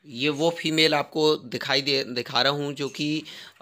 ये वो फीमेल आपको दिखा रहा हूँ जो कि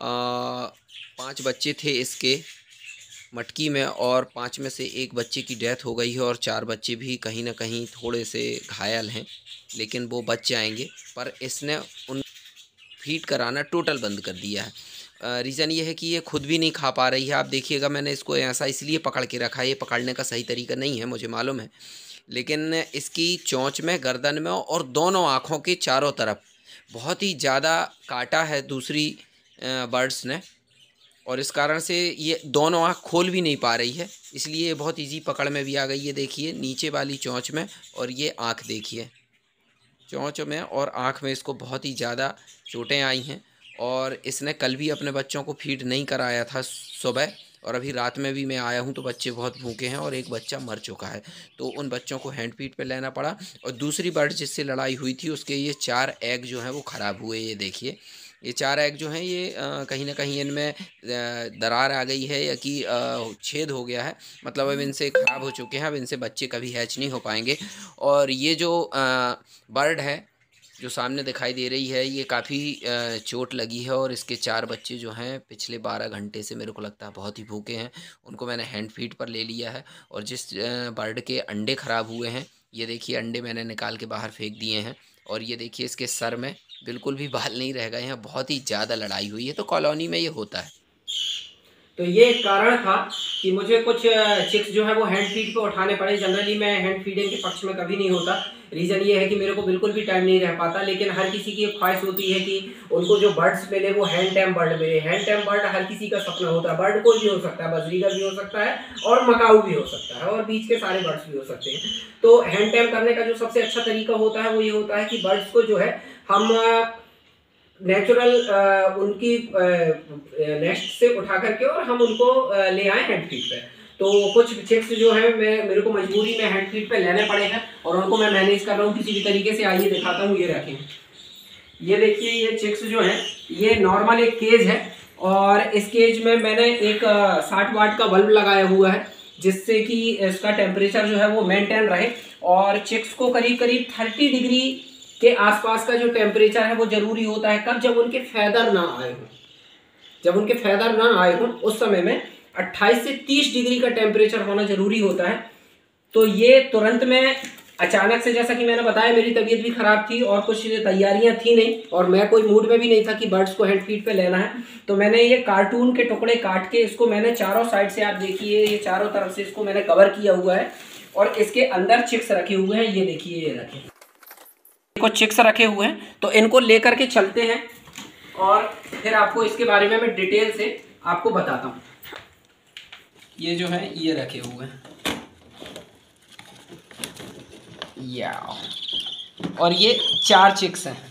5 बच्चे थे इसके मटकी में, और 5 में से एक बच्चे की डेथ हो गई है और 4 बच्चे भी कहीं न कहीं थोड़े से घायल हैं, लेकिन वो बच जाएँगे। पर इसने उन फीड कराना टोटल बंद कर दिया है। रीज़न ये है कि ये खुद भी नहीं खा पा रही है। आप देखिएगा, मैंने इसको ऐसा इसलिए पकड़ के रखा है, ये पकड़ने का सही तरीका नहीं है, मुझे मालूम है। लेकिन इसकी चोंच में, गर्दन में और दोनों आँखों के चारों तरफ बहुत ही ज़्यादा काटा है दूसरी बर्ड्स ने, और इस कारण से ये दोनों आँख खोल भी नहीं पा रही है, इसलिए ये बहुत ईज़ी पकड़ में भी आ गई है। देखिए नीचे वाली चोंच में, और ये आँख देखिए, चोंच में और आँख में इसको बहुत ही ज़्यादा चोटें आई हैं। और इसने कल भी अपने बच्चों को फीड नहीं कराया था सुबह, और अभी रात में भी मैं आया हूँ तो बच्चे बहुत भूखे हैं और एक बच्चा मर चुका है, तो उन बच्चों को हैंड फीड पे लेना पड़ा। और दूसरी बर्ड जिससे लड़ाई हुई थी उसके ये 4 एग जो हैं वो ख़राब हुए। ये देखिए, ये 4 एग जो हैं ये कहीं न कहीं इनमें दरार आ गई है, या कि छेद हो गया है, मतलब अब इनसे ख़राब हो चुके हैं, अब इनसे बच्चे कभी हैच नहीं हो पाएंगे। और ये जो बर्ड है जो सामने दिखाई दे रही है, ये काफ़ी चोट लगी है, और इसके 4 बच्चे जो हैं पिछले 12 घंटे से मेरे को लगता है बहुत ही भूखे हैं। उनको मैंने हैंड फीड पर ले लिया है। और जिस बर्ड के अंडे ख़राब हुए हैं, ये देखिए अंडे मैंने निकाल के बाहर फेंक दिए हैं। और ये देखिए इसके सर में बिल्कुल भी बाल नहीं रह गए हैं, बहुत ही ज़्यादा लड़ाई हुई है, तो कॉलोनी में ये होता है। तो ये एक कारण था कि मुझे कुछ चिक्स जो है वो हैंड फीड पे उठाने पड़े। जनरली मैं हैंड फीडिंग के पक्ष में कभी नहीं होता। रीज़न ये है कि मेरे को बिल्कुल भी टाइम नहीं रह पाता, लेकिन हर किसी की एक ख्वाहिश होती है कि उनको जो बर्ड्स मिले वो हैंड टैम बर्ड मिले। हैंड टैम बर्ड हर किसी का सपना होता है। बर्ड कोई भी हो सकता है, बजरीगर भी हो सकता है और मकाऊ भी हो सकता है और बीच के सारे बर्ड्स भी हो सकते हैं। तो हैंड टैम करने का जो सबसे अच्छा तरीका होता है वो ये होता है कि बर्ड्स को जो है हम नेचुरल उनकी नेस्ट से उठा करके और हम उनको ले आए हैंड फीड पे। तो कुछ चिक्स जो है मेरे को मजबूरी में हैंड फीड पे लेने पड़े हैं और उनको मैं मैनेज कर रहा हूँ किसी भी तरीके से। आइए दिखाता हूँ, ये रखें, ये देखिए, ये चिक्स जो है ये नॉर्मल एक केज है, और इस केज में मैंने एक 60 वाट का बल्ब लगाया हुआ है, जिससे कि इसका टेम्परेचर जो है वो मेंटेन रहे। और चिक्स को करीब करीब 30 डिग्री के आसपास का जो टेम्परेचर है वो जरूरी होता है। कब? जब उनके फैदर ना आए हों। जब उनके फैदर ना आए हों उस समय में 28 से 30 डिग्री का टेम्परेचर होना जरूरी होता है। तो ये तुरंत में अचानक से, जैसा कि मैंने बताया, मेरी तबीयत भी खराब थी और कुछ तैयारियां थी नहीं, और मैं कोई मूड में भी नहीं था कि बर्ड्स को हैंड फीड पे लेना है। तो मैंने ये कार्टून के टुकड़े काट के इसको मैंने चारों साइड से, आप देखिए ये चारों तरफ से इसको मैंने कवर किया हुआ है, और इसके अंदर चिक्स रखे हुए हैं। ये देखिए, ये रखे कुछ चिक्स रखे हुए हैं। तो इनको लेकर के चलते हैं और फिर आपको इसके बारे में मैं डिटेल से आपको बताता हूँ। ये जो है ये रखे हुए हैं, या और ये 4 चिक्स हैं।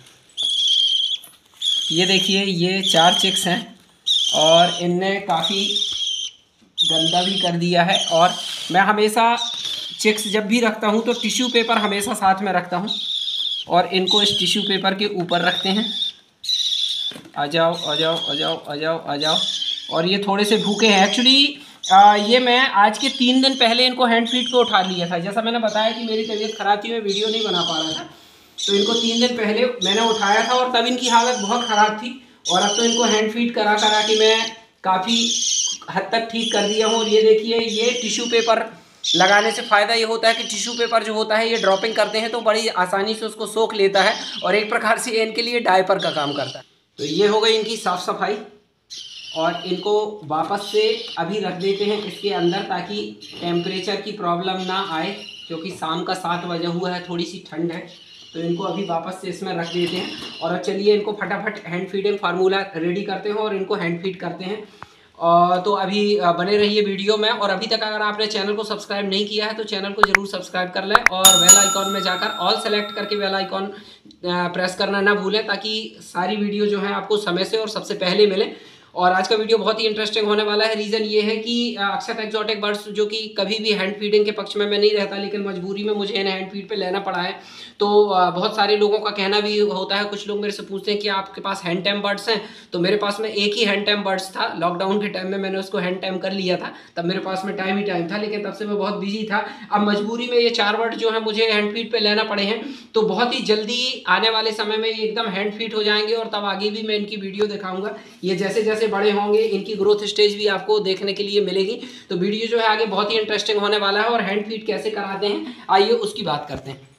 ये देखिए, ये 4 चिक्स हैं और इनने काफ़ी गंदा भी कर दिया है। और मैं हमेशा चिक्स जब भी रखता हूँ तो टिश्यू पेपर हमेशा साथ में रखता हूँ, और इनको इस टिश्यू पेपर के ऊपर रखते हैं। आ जाओ आ जाओ आ जाओ आ जाओ आ जाओ। और ये थोड़े से भूखे हैं एक्चुअली। ये मैं आज के 3 दिन पहले इनको हैंड फीड पे उठा लिया था। जैसा मैंने बताया कि मेरी तबीयत ख़राब थी, मैं वीडियो नहीं बना पा रहा था, तो इनको 3 दिन पहले मैंने उठाया था और तब इनकी हालत बहुत ख़राब थी। और अब तो इनको हैंड फीड करा करा के मैं काफ़ी हद तक ठीक कर दिया हूँ। और ये देखिए, ये टिश्यू पेपर लगाने से फ़ायदा ये होता है कि टिश्यू पेपर जो होता है ये ड्रॉपिंग करते हैं तो बड़ी आसानी से उसको सोख लेता है, और एक प्रकार से इनके लिए डायपर का काम करता है। तो ये हो गई इनकी साफ़ सफाई, और इनको वापस से अभी रख देते हैं इसके अंदर ताकि टेम्परेचर की प्रॉब्लम ना आए, क्योंकि शाम का 7 बजा हुआ है, थोड़ी सी ठंड है। तो इनको अभी वापस से इसमें रख देते हैं, और चलिए इनको फटाफट हैंड फीडिंग फार्मूला रेडी करते हैं और इनको हैंड फीड करते हैं। तो अभी बने रहिए वीडियो में, और अभी तक अगर आपने चैनल को सब्सक्राइब नहीं किया है तो चैनल को ज़रूर सब्सक्राइब कर लें, और बेल आइकॉन में जाकर ऑल सेलेक्ट करके बेल आइकॉन प्रेस करना ना भूलें, ताकि सारी वीडियो जो है आपको समय से और सबसे पहले मिले। और आज का वीडियो बहुत ही इंटरेस्टिंग होने वाला है। रीज़न ये है कि अक्षत एक्जॉटिक बर्ड्स जो कि कभी भी हैंड फीडिंग के पक्ष में मैं नहीं रहता, लेकिन मजबूरी में मुझे इन्हें हैंड फीड पे लेना पड़ा है। तो बहुत सारे लोगों का कहना भी होता है, कुछ लोग मेरे से पूछते हैं कि आपके पास हैंड टैम बर्ड्स हैं। तो मेरे पास में एक ही हैंड टैम बर्ड्स था। लॉकडाउन के टाइम में मैंने उसको हैंड टैम कर लिया था, तब मेरे पास में टाइम ही टाइम था, लेकिन तब से मैं बहुत बिजी था। अब मजबूरी में ये 4 बर्ड जो है मुझे हैंड फीड पे लेना पड़े हैं। तो बहुत ही जल्दी आने वाले समय में ये एकदम हैंड फीड हो जाएंगे और तब आगे भी मैं इनकी वीडियो दिखाऊंगा। ये जैसे जैसे बड़े होंगे इनकी ग्रोथ स्टेज भी आपको देखने के लिए मिलेगी। तो वीडियो जो है आगे बहुत ही इंटरेस्टिंग होने वाला है। और हैंड फीड कैसे कराते हैं आइए उसकी बात करते हैं।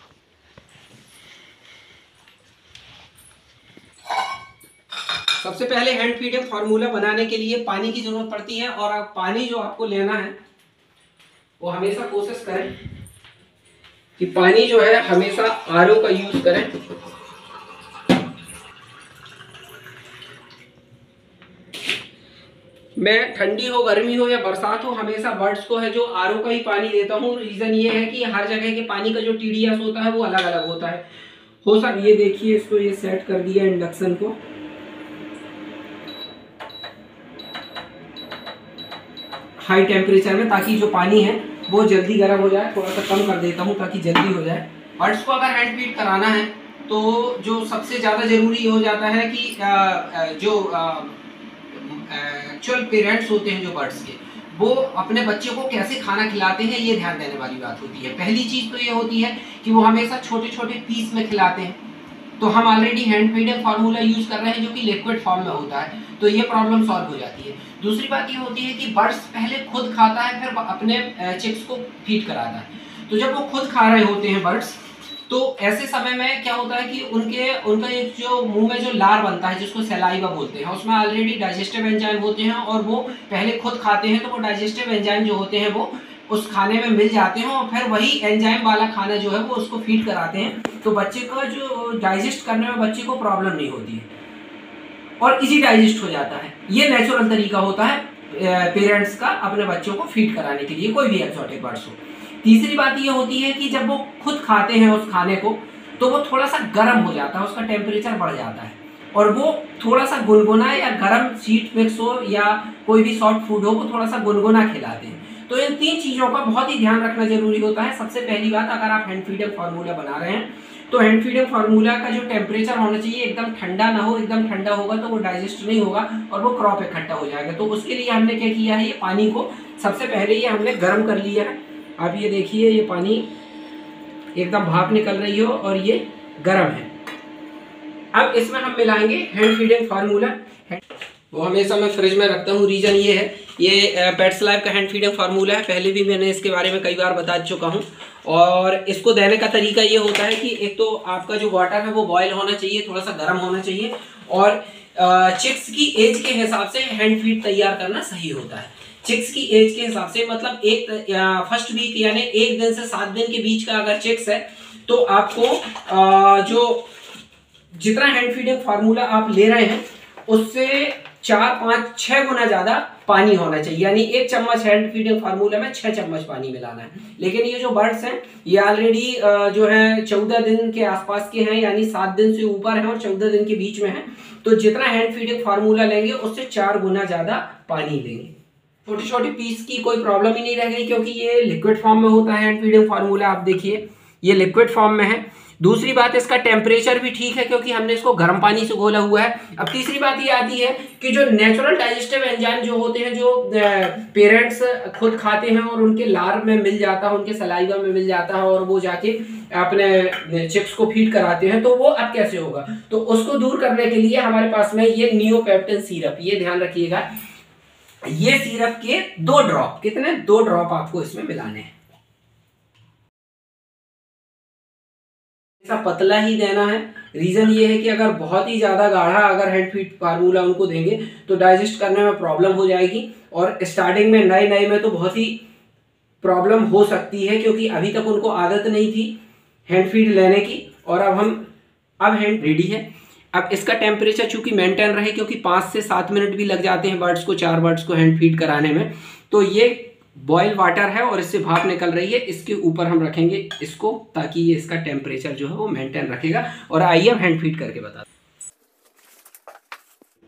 सबसे पहले हैंड फीडिंग फार्मूला बनाने के लिए पानी की जरूरत पड़ती है। और पानी जो आपको लेना है वो हमेशा कोशिश करें कि पानी जो है हमेशा आरओ का यूज करें। मैं ठंडी हो, गर्मी हो या बरसात हो, हमेशा बर्ड्स को है जो आरओ का ही पानी देता हूँ। रीजन ये है कि हर जगह के पानी का जो टीडीएस होता है वो अलग अलग होता है। हो सर ये देखिए, इसको ये सेट कर दिया इंडक्शन को, हाई टेम्परेचर में, ताकि जो पानी है वो जल्दी गर्म हो जाए। थोड़ा सा कम कर देता हूँ ताकि जल्दी हो जाए। बर्ड्स को अगर हैंड फीड कराना है तो जो सबसे ज़्यादा ज़रूरी हो जाता है कि जो एक्चुअल पेरेंट्स होते हैं जो बर्ड्स के, वो अपने बच्चे को कैसे खाना खिलाते हैं ये ध्यान देने वाली बात होती है। पहली चीज़ तो ये होती है कि वो हमेशा छोटे छोटे पीस में खिलाते हैं। तो हम already hand feeding formula use कर रहे हैं जो कि लिक्विड फॉर्म में होता है, तो ये प्रॉब्लम सॉल्व हो जाती है। दूसरी बात ये होती है कि बर्ड्स पहले खुद खाता है, फिर अपने चिक्स को फीड कराता है। तो जब वो खुद खा रहे होते हैं बर्ड्स, तो ऐसे समय में क्या होता है कि उनका एक जो मुंह में जो लार बनता है जिसको सलाइवा बोलते हैं, उसमें ऑलरेडी डाइजेस्टिव एंजाइम होते हैं। और वो पहले खुद खाते हैं तो वो डाइजेस्टिव एंजाइम जो होते हैं वो उस खाने में मिल जाते हैं और फिर वही एंजाइम वाला खाना जो है वो उसको फीड कराते हैं। तो बच्चे का जो डाइजेस्ट करने में बच्चे को प्रॉब्लम नहीं होती है और इजी डाइजेस्ट हो जाता है। ये नेचुरल तरीका होता है पेरेंट्स का अपने बच्चों को फीड कराने के लिए, कोई भी एक्सोटिक बर्ड्स हो। तीसरी बात ये होती है कि जब वो खुद खाते हैं उस खाने को तो वो थोड़ा सा गर्म हो जाता है, उसका टेम्परेचर बढ़ जाता है और वो थोड़ा सा गुनगुना या गर्म सीड मिक्स हो या कोई भी सॉफ्ट फूड हो, वो थोड़ा सा गुनगुना खिलाते हैं। तो इन 3 चीज़ों का बहुत ही ध्यान रखना जरूरी होता है। सबसे पहली बात, अगर आप हैंड फीडिंग फार्मूला बना रहे हैं तो हैंड फीडिंग फार्मूला का जो टेम्परेचर होना चाहिए एकदम ठंडा ना हो। एकदम ठंडा होगा तो वो डाइजेस्ट नहीं होगा और वो क्रॉप इकट्ठा हो जाएगा। तो उसके लिए हमने क्या किया है, ये पानी को सबसे पहले ये हमने गर्म कर लिया है। आप ये देखिए, ये पानी एकदम भाप निकल रही हो और ये गर्म है। अब इसमें हम मिलाएंगे हैंड फीडिंग फार्मूला। वो हमेशा मैं फ्रिज में रखता हूँ। रीज़न ये है, ये पेट्स लाइफ का हैंड फीडिंग फार्मूला है। पहले भी मैंने इसके बारे में कई बार बता चुका हूँ। और इसको देने का तरीका ये होता है कि एक तो आपका जो वाटर है वो बॉयल होना चाहिए, थोड़ा सा गर्म होना चाहिए। और चिक्स की एज के हिसाब से हैंड फीड तैयार करना सही होता है। चिक्स की एज के हिसाब से मतलब फर्स्ट वीक यानी 1 दिन से 7 दिन के बीच का अगर चिक्स है तो आपको जो जितना हैंड फीडिंग फार्मूला आप ले रहे हैं उससे 4, 5, 6 गुना ज़्यादा पानी होना चाहिए। यानी 1 चम्मच हैंड फीडिंग फार्मूला में 6 चम्मच पानी मिलाना है। लेकिन ये जो बर्ड्स हैं ये ऑलरेडी जो है 14 दिन के आसपास के हैं, यानी 7 दिन से ऊपर हैं और 14 दिन के बीच में हैं। तो जितना हैंड फीडिंग फार्मूला लेंगे उससे 4 गुना ज़्यादा पानी लेंगे। छोटी छोटी पीस की कोई प्रॉब्लम ही नहीं रह गई, क्योंकि ये लिक्विड फॉर्म में होता है हैंड फीडिंग फार्मूला। आप देखिए ये लिक्विड फॉर्म में है। दूसरी बात, इसका टेम्परेचर भी ठीक है क्योंकि हमने इसको गर्म पानी से घोला हुआ है। अब तीसरी बात ये आती है कि जो नेचुरल डाइजेस्टिव एंजाइम जो होते हैं, जो पेरेंट्स खुद खाते हैं और उनके लार में मिल जाता है, उनके सलाइवा में मिल जाता है और वो जाके अपने चिक्स को फीड कराते हैं, तो वो अब कैसे होगा? तो उसको दूर करने के लिए हमारे पास में ये नियोपेप्टिन सिरप, ये ध्यान रखिएगा, ये सिरप के 2 ड्रॉप, कितने 2 ड्रॉप आपको इसमें मिलाने हैं। ऐसा पतला ही देना है। रीजन ये है कि अगर बहुत ही ज्यादा गाढ़ा अगर हैंड फीड फार्मूला उनको देंगे तो डाइजेस्ट करने में प्रॉब्लम हो जाएगी। और स्टार्टिंग में नए में तो बहुत ही प्रॉब्लम हो सकती है, क्योंकि अभी तक उनको आदत नहीं थी हैंड फीड लेने की। और अब हैंड रेडी है। अब इसका टेम्परेचर चूंकि मेंटेन रहे, क्योंकि 5 से 7 मिनट भी लग जाते हैं बर्ड्स को, 4 बर्ड्स को हैंड फीड कराने में। तो ये बॉयल वाटर है और इससे भाप निकल रही है, इसके ऊपर हम रखेंगे इसको, ताकि ये इसका टेम्परेचर जो है वो मेंटेन रखेगा। और आइए अब हैंड फीड करके बता।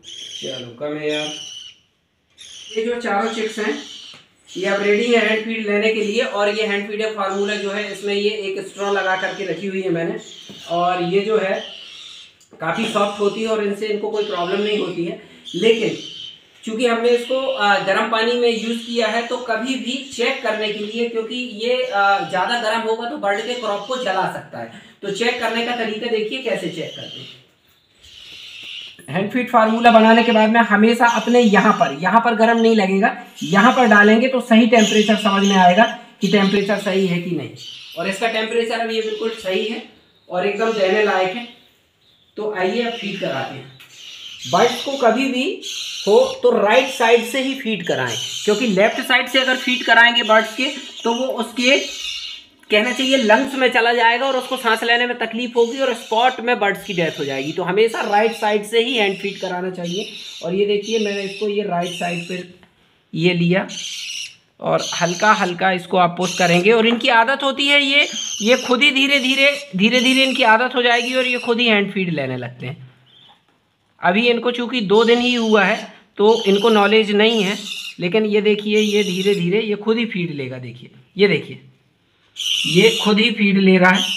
चलो कम है यार। ये जो चारों चिक्स हैं ये अब रेडी है हैंड फीड लेने के लिए। और ये हैंड फीड फार्मूला जो है इसमें ये एक स्ट्रॉ लगा करके रखी हुई है मैंने। और ये जो है काफ़ी सॉफ्ट होती है और इनसे इनको कोई प्रॉब्लम नहीं होती है। लेकिन चूँकि हमने इसको गर्म पानी में यूज़ किया है तो कभी भी चेक करने के लिए, क्योंकि ये ज़्यादा गर्म होगा तो बर्ड के क्रॉप को जला सकता है, तो चेक करने का तरीका देखिए कैसे चेक करते हैं। हैंड फीड फार्मूला बनाने के बाद में हमेशा अपने यहाँ पर गर्म नहीं लगेगा, यहाँ पर डालेंगे तो सही टेम्परेचर समझ में आएगा कि टेम्परेचर सही है कि नहीं। और इसका टेम्परेचर अब ये बिल्कुल सही है और एकदम देने लायक है। तो आइए अब फीड कराते हैं। बर्ड्स को कभी भी हो तो राइट साइड से ही फीड कराएं, क्योंकि लेफ्ट साइड से अगर फीड कराएंगे बर्ड्स के तो वो उसके कहना चाहिए लंग्स में चला जाएगा और उसको सांस लेने में तकलीफ होगी और स्पॉट में बर्ड्स की डेथ हो जाएगी। तो हमेशा राइट साइड से ही हैंड फीड कराना चाहिए। और ये देखिए मैंने इसको ये राइट साइड पे ये लिया और हल्का हल्का इसको आप पुश करेंगे और इनकी आदत होती है ये खुद ही धीरे धीरे इनकी आदत हो जाएगी और ये खुद ही हैंड फीड लेने लगते हैं। अभी इनको चूँकि 2 दिन ही हुआ है तो इनको नॉलेज नहीं है, लेकिन ये देखिए ये धीरे धीरे ये खुद ही फीड लेगा। देखिए ये देखिए ये खुद ही फीड ले रहा है।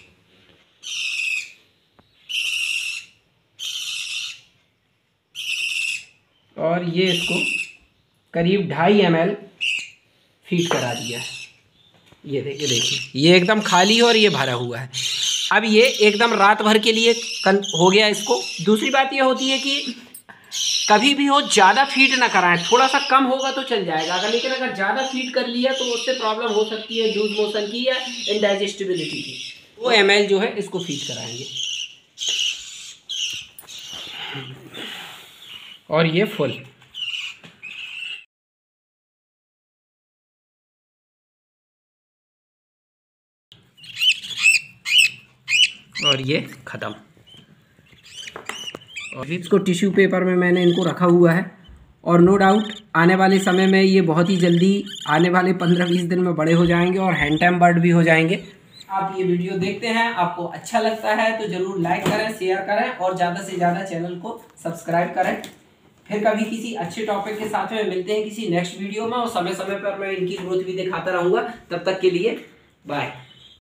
और ये इसको करीब 2.5 ml फीड करा दिया है। ये देखिए ये एकदम खाली है और ये भरा हुआ है। अब ये एकदम रात भर के लिए हो गया इसको। दूसरी बात ये होती है कि कभी भी हो ज़्यादा फीड ना कराएं, थोड़ा सा कम होगा तो चल जाएगा अगर, लेकिन अगर ज़्यादा फीड कर लिया तो उससे प्रॉब्लम हो सकती है लूज मोशन की या इनडाइजेस्टिबिलिटी की। 2 ml जो है इसको फीड कराएंगे और ये फुल। और ये ख़त्म। और इसको टिश्यू पेपर में मैंने इनको रखा हुआ है और नो डाउट आने वाले समय में ये बहुत ही जल्दी आने वाले 15-20 दिन में बड़े हो जाएंगे और हैंड टाइम बर्ड भी हो जाएंगे। आप ये वीडियो देखते हैं, आपको अच्छा लगता है तो ज़रूर लाइक करें, शेयर करें और ज़्यादा से ज़्यादा चैनल को सब्सक्राइब करें। फिर कभी किसी अच्छे टॉपिक के साथ में मिलते हैं किसी नेक्स्ट वीडियो में और समय समय पर मैं इनकी ग्रोथ भी दिखाता रहूँगा। तब तक के लिए बाय।